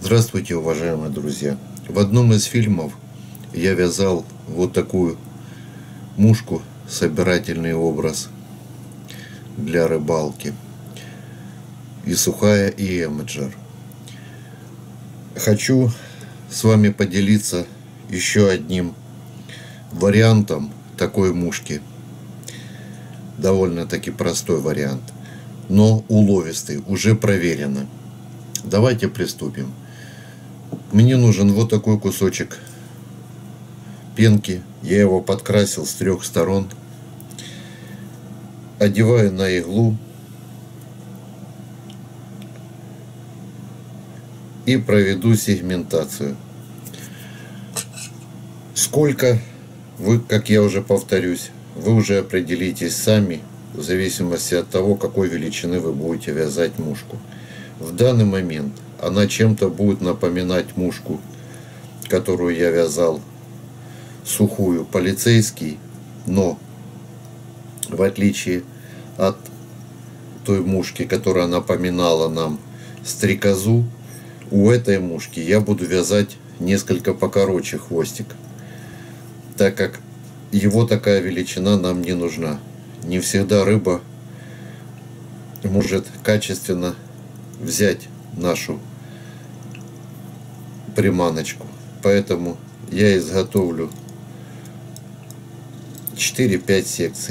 Здравствуйте, уважаемые друзья! В одном из фильмов я вязал вот такую мушку, собирательный образ для рыбалки. И сухая, и эмеджер. Хочу с вами поделиться еще одним вариантом такой мушки. Довольно-таки простой вариант, но уловистый, уже проверено. Давайте приступим. Мне нужен вот такой кусочек пенки. Я его подкрасил с 3 сторон. Одеваю на иглу и проведу сегментацию. Сколько вы, как я уже повторюсь, вы уже определитесь сами, в зависимости от того, какой величины вы будете вязать мушку. В данный момент она чем-то будет напоминать мушку, которую я вязал сухую, полицейский, но в отличие от той мушки, которая напоминала нам стрекозу, у этой мушки я буду вязать несколько покороче хвостик, так как его такая величина нам не нужна. Не всегда рыба может качественно взять нашу приманочку. Поэтому я изготовлю 4-5 секций.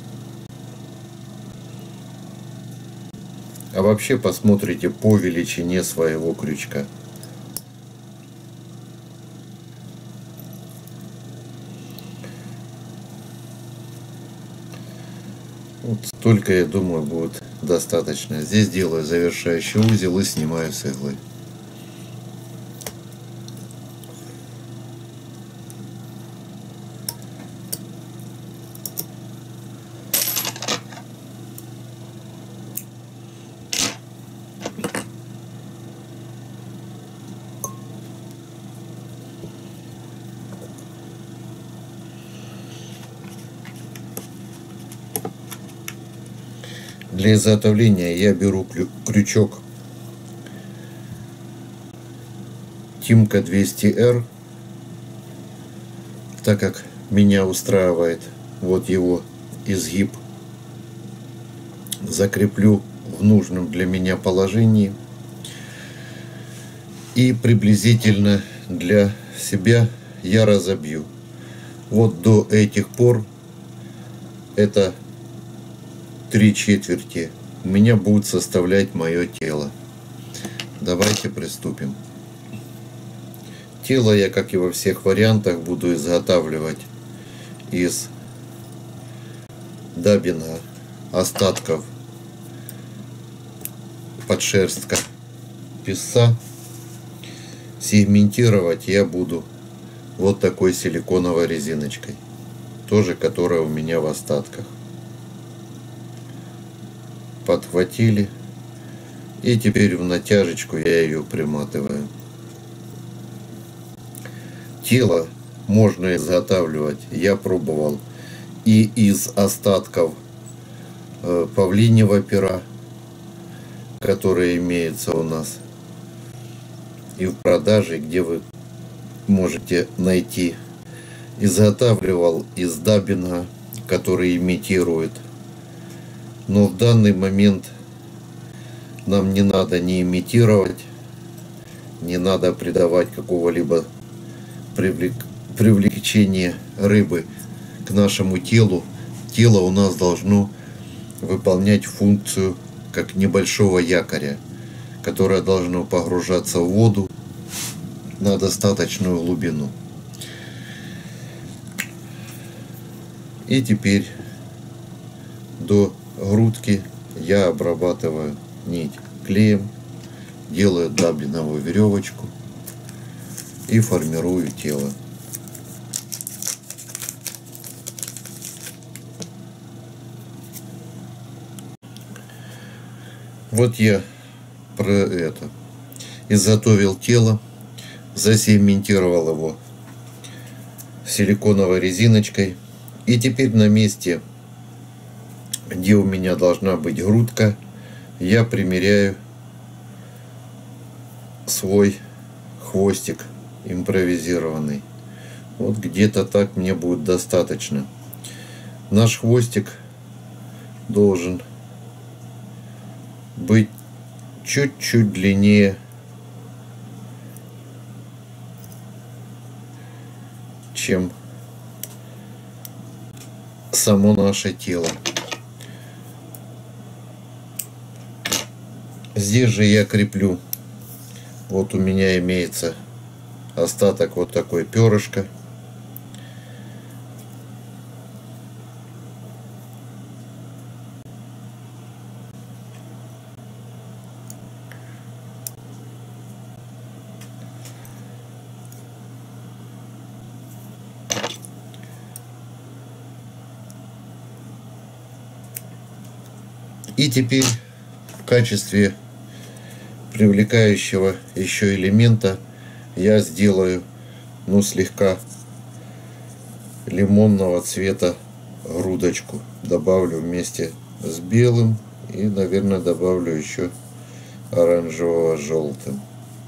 А вообще посмотрите по величине своего крючка. Вот столько, я думаю, будет достаточно. Здесь делаю завершающий узел и снимаю с иглы. Для изготовления я беру крючок Тимка 200R, так как меня устраивает вот его изгиб. Закреплю в нужном для меня положении и приблизительно для себя я разобью. Вот до этих пор это 3/4 у меня будет составлять мое тело. Давайте приступим. Тело я, как и во всех вариантах, буду изготавливать из даббинга, остатков подшерстка песца. Сегментировать я буду вот такой силиконовой резиночкой, тоже которая у меня в остатках. Подхватили, и теперь в натяжечку я ее приматываю. Тело можно изготавливать, я пробовал, и из остатков павлиньего пера, которое имеется у нас и в продаже, где вы можете найти. Изготавливал из даббинга, который имитирует. Но в данный момент нам не надо не имитировать, не надо придавать какого-либо привлечения рыбы к нашему телу. Тело у нас должно выполнять функцию как небольшого якоря, которое должно погружаться в воду на достаточную глубину. И теперь до грудки я обрабатываю нить клеем, делаю даббинговую веревочку и формирую тело. Вот я изготовил тело, засегментировал его силиконовой резиночкой, и теперь на месте, где у меня должна быть грудка, я примеряю свой хвостик импровизированный. Вот где-то так мне будет достаточно. Наш хвостик должен быть чуть-чуть длиннее, чем само наше тело. Здесь же я креплю. Вот у меня имеется остаток вот такой перышко. И теперь в качестве привлекающего еще элемента я сделаю, ну, слегка лимонного цвета грудочку. Добавлю вместе с белым и, наверное, добавлю еще оранжевого с желтым.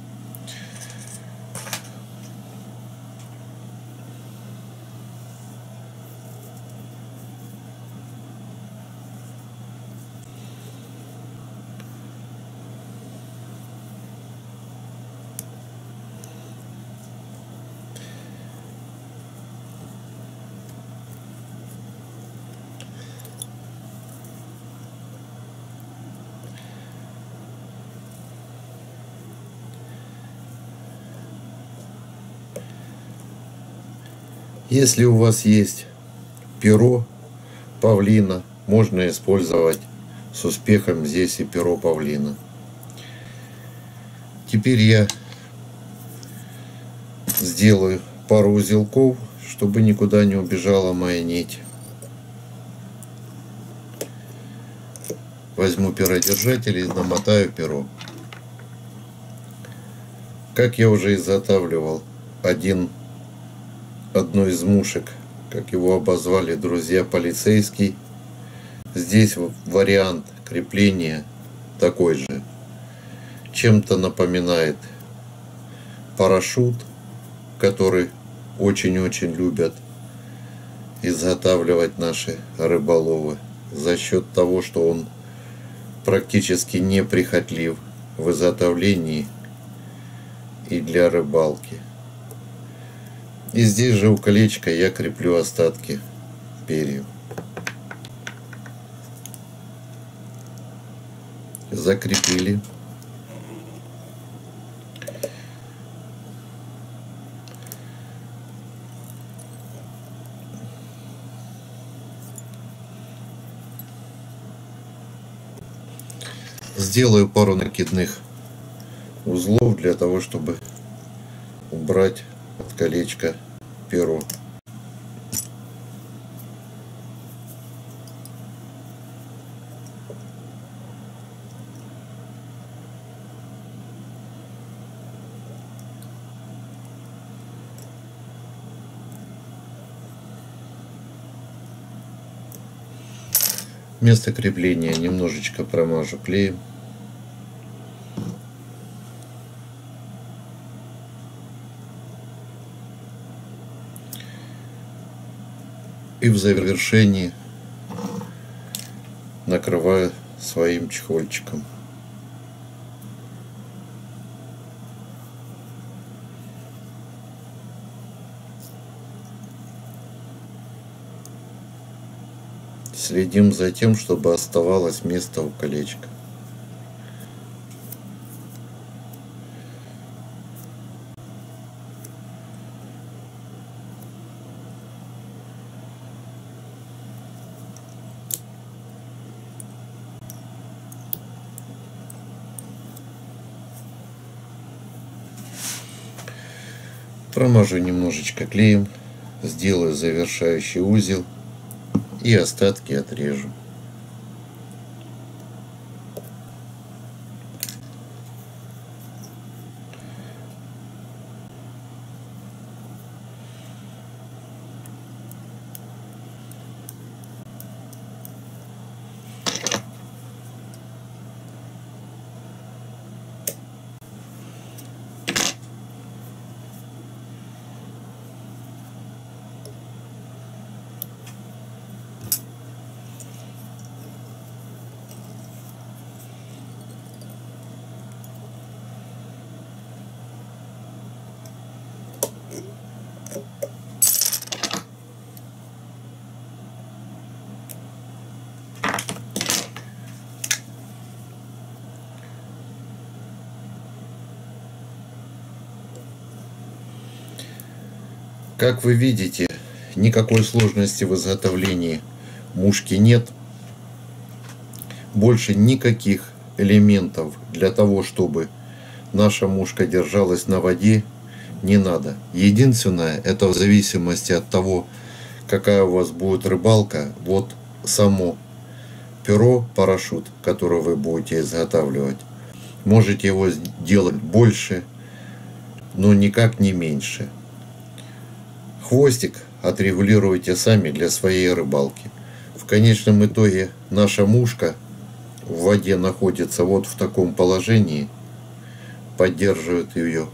Если у вас есть перо павлина, можно использовать с успехом здесь и перо павлина. Теперь я сделаю пару узелков, чтобы никуда не убежала моя нить. Возьму перодержатель и намотаю перо. Как я уже изготавливал одну из мушек, как его обозвали друзья, полицейский. Здесь вариант крепления такой же. Чем-то напоминает парашют, который очень-очень любят изготавливать наши рыболовы, за счет того, что он практически неприхотлив в изготовлении и для рыбалки. И здесь же у колечка я креплю остатки перьев. Закрепили. Сделаю пару накидных узлов для того, чтобы убрать от колечка перо. Место крепления немножечко промажу клеем. И в завершении накрываю своим чехольчиком. Следим за тем, чтобы оставалось место у колечка. Промажу немножечко клеем, сделаю завершающий узел и остатки отрежу. Как вы видите, никакой сложности в изготовлении мушки нет. Больше никаких элементов для того, чтобы наша мушка держалась на воде, не надо. Единственное, это в зависимости от того, какая у вас будет рыбалка, вот само перо, парашют, который вы будете изготавливать. Можете его сделать больше, но никак не меньше. Хвостик отрегулируйте сами для своей рыбалки. В конечном итоге наша мушка в воде находится вот в таком положении. Поддерживает ее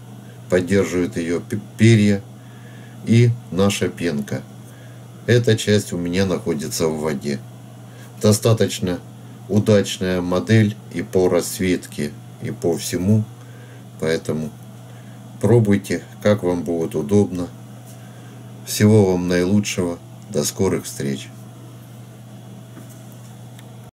перья и наша пенка. Эта часть у меня находится в воде. Достаточно удачная модель и по расцветке, и по всему. Поэтому пробуйте, как вам будет удобно. Всего вам наилучшего. До скорых встреч.